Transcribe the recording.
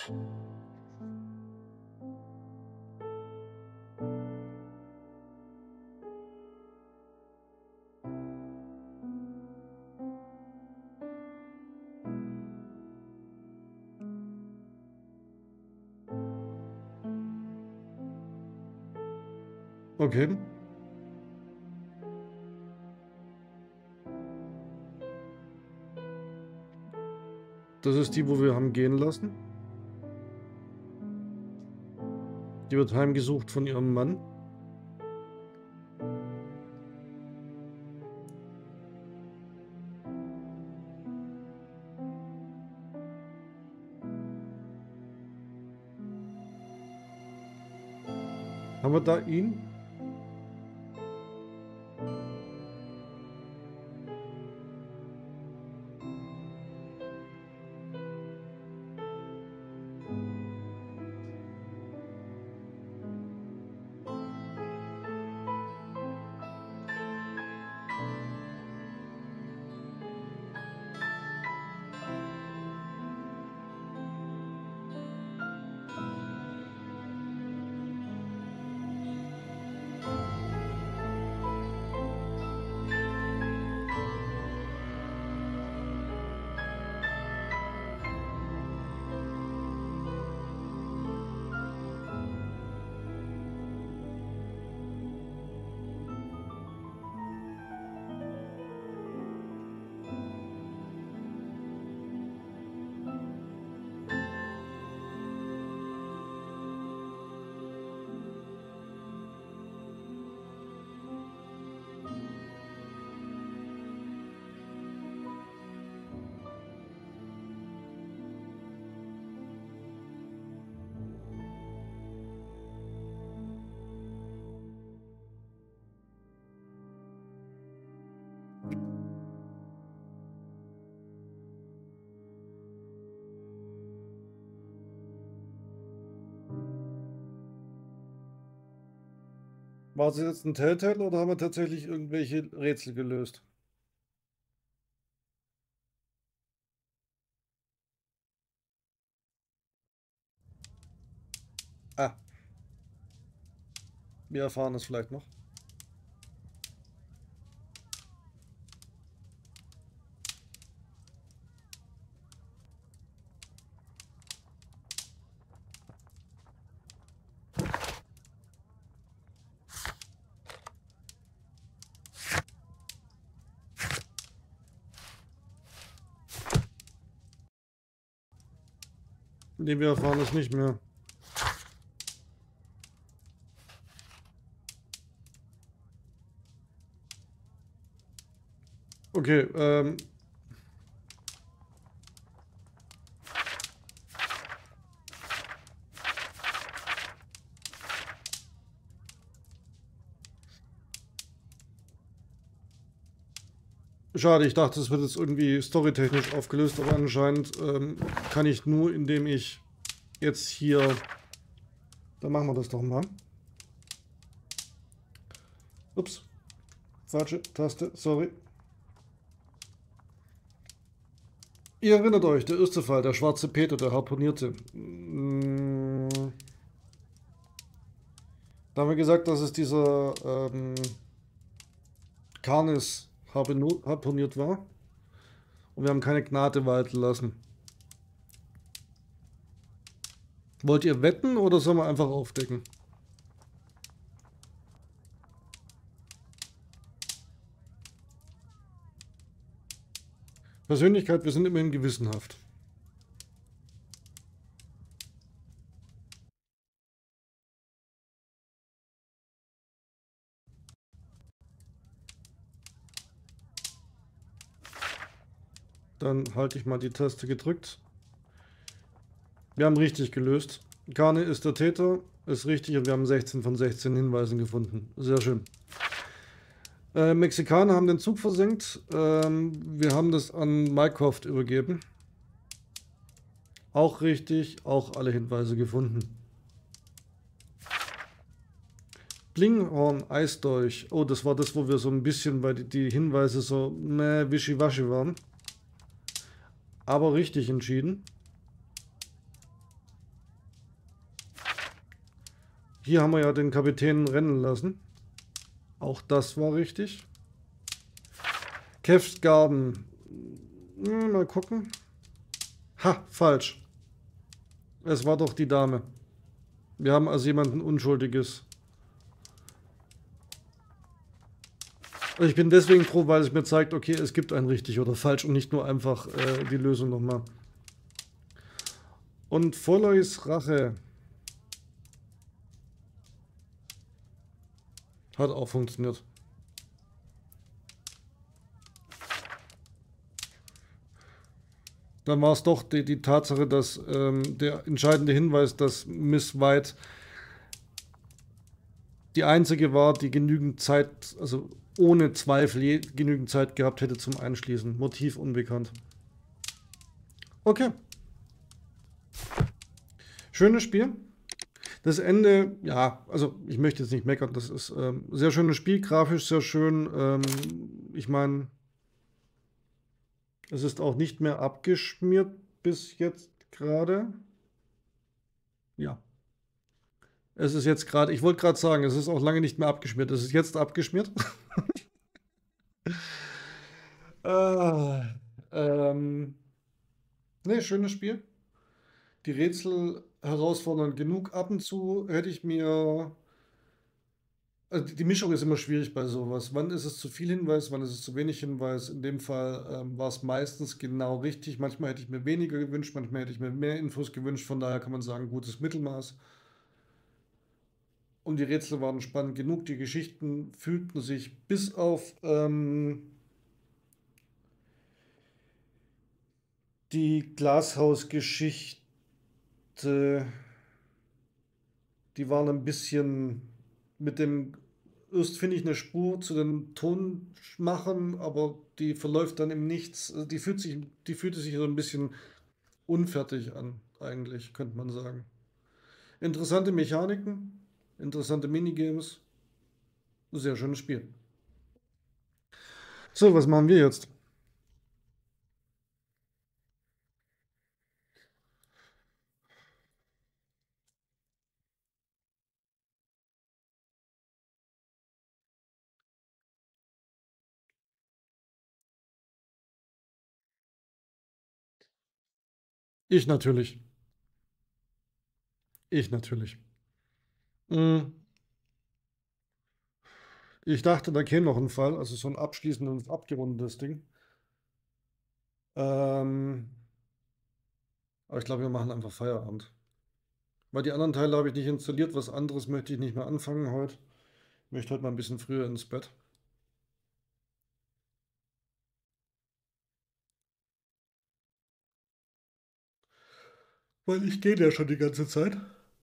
Okay. Das ist die, wo wir haben gehen lassen. Die wird heimgesucht von ihrem Mann. Haben wir da ihn? War es jetzt ein Telltale oder haben wir tatsächlich irgendwelche Rätsel gelöst? Ah, wir erfahren es vielleicht noch. Nee, wir erfahren es nicht mehr. Okay, schade, ich dachte, es wird jetzt irgendwie storytechnisch aufgelöst, aber anscheinend kann ich nur, indem ich jetzt hier... Dann machen wir das doch mal. Ups, falsche Taste, sorry. Ihr erinnert euch, der erste Fall, der schwarze Peter, der harpunierte. Da haben wir gesagt, dass es dieser Karnis harpuniert war. Und wir haben keine Gnade walten lassen. Wollt ihr wetten oder sollen wir einfach aufdecken? Persönlichkeit, wir sind immerhin gewissenhaft. Dann halte ich mal die Taste gedrückt. Wir haben richtig gelöst. Kane ist der Täter, ist richtig und wir haben 16 von 16 Hinweisen gefunden. Sehr schön. Mexikaner haben den Zug versenkt. Wir haben das an Mycroft übergeben. Auch richtig, auch alle Hinweise gefunden. Blinghorn, Eisdolch. Oh, das war das, wo wir so ein bisschen bei die Hinweise so wischiwaschi waren. Aber richtig entschieden. hier haben wir ja den Kapitän rennen lassen. Auch das war richtig. Kev's Garden. Mal gucken. Ha, falsch. Es war doch die Dame. Wir haben also jemanden Unschuldiges. Ich bin deswegen froh, weil es mir zeigt, okay, es gibt ein richtig oder falsch und nicht nur einfach die Lösung nochmal. Und Folloys Rache hat auch funktioniert. Dann war es doch die Tatsache, dass der entscheidende Hinweis, dass Miss White die einzige war, die genügend Zeit, also ohne Zweifel genügend Zeit gehabt hätte zum Einschließen. Motiv unbekannt. Okay. Schönes Spiel. Das Ende, ja, also ich möchte jetzt nicht meckern, das ist sehr schönes Spiel, grafisch sehr schön. Ich meine, es ist auch nicht mehr abgeschmiert bis jetzt gerade. Ja, es ist jetzt gerade, ich wollte gerade sagen, es ist auch lange nicht mehr abgeschmiert, es ist jetzt abgeschmiert. Ah, ähm, ne, schönes Spiel. Die Rätsel herausfordernd genug. Ab und zu hätte ich mir. Also die Mischung ist immer schwierig bei sowas. Wann ist es zu viel Hinweis, wann ist es zu wenig Hinweis? In dem Fall war es meistens genau richtig. Manchmal hätte ich mir weniger gewünscht, manchmal hätte ich mir mehr Infos gewünscht. Von daher kann man sagen, gutes Mittelmaß. Und die Rätsel waren spannend genug. Die Geschichten fühlten sich bis auf die Glashausgeschichte, die waren ein bisschen mit dem, erst finde ich eine Spur zu den Tonmachern, aber die verläuft dann im Nichts. Also die fühlte sich so ein bisschen unfertig an, eigentlich, könnte man sagen. Interessante Mechaniken, interessante Minigames, sehr schönes Spiel. So, was machen wir jetzt? Ich natürlich. Ich natürlich. Mm, Ich dachte, da käme noch ein Fall, also so ein abschließendes, abgerundetes Ding. Ähm, aber ich glaube, wir machen einfach Feierabend. Weil die anderen Teile habe ich nicht installiert. Was anderes möchte ich nicht mehr anfangen heute. Ich möchte heute mal ein bisschen früher ins Bett. Weil ich gehe ja schon die ganze Zeit.